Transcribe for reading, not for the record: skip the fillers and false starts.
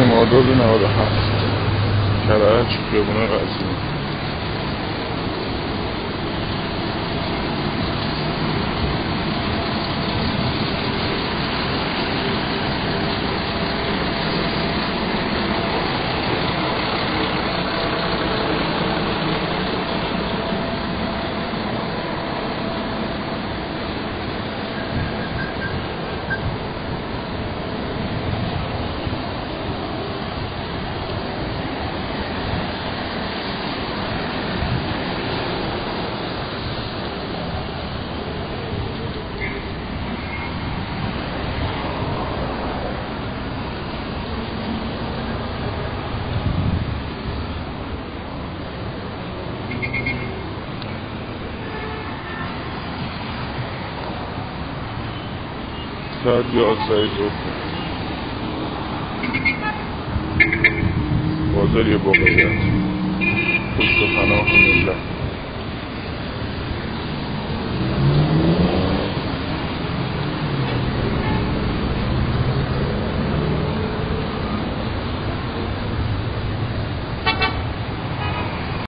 مرداد 97 کرج خیابون قزوین. ساعت 11 صبح بازار یه واقعیت پشت و پناه ملت.